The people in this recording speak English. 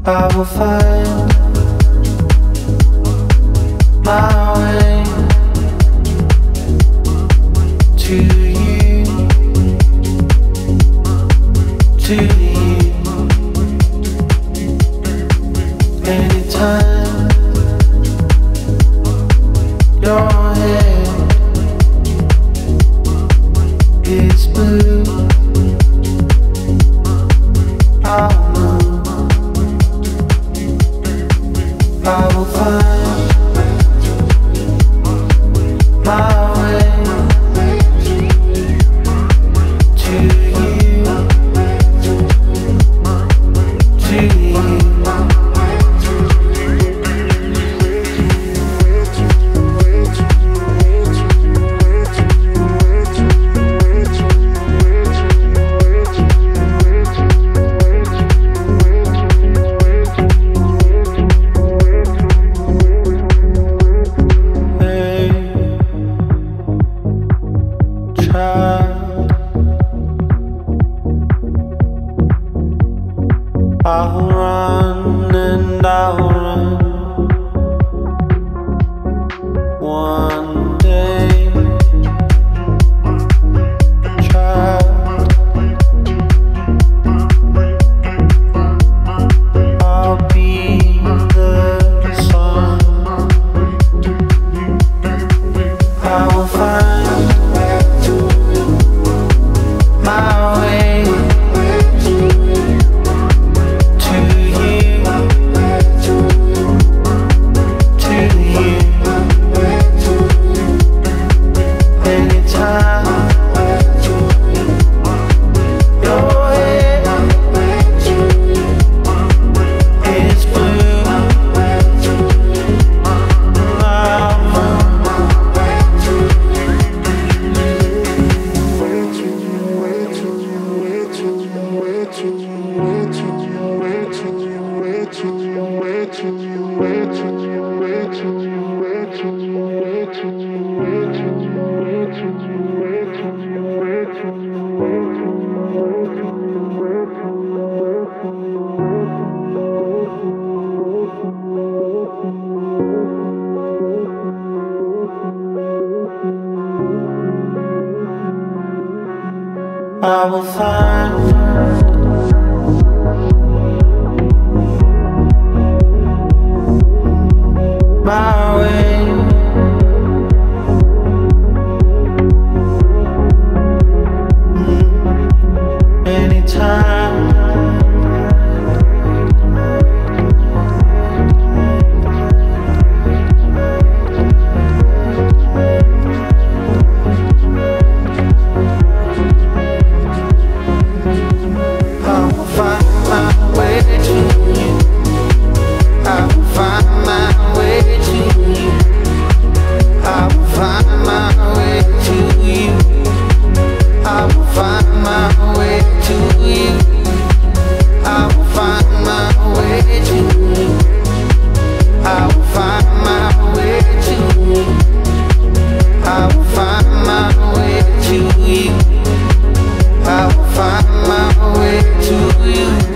I will find my way to you, to you. Anytime your head is blue, I'll move. I will find my way to you, to you. I'll run and I'll run one day. Child, I'll be the sun. I will find my way to you, to you. Anytime your head is blue, I'll I will find my way anytime I will find my way to you. I will find my way to you. I will find my way to you. I will find my way to you. I will find my way to you. I will find my way to you. I will find my way to you. I will find my way to you.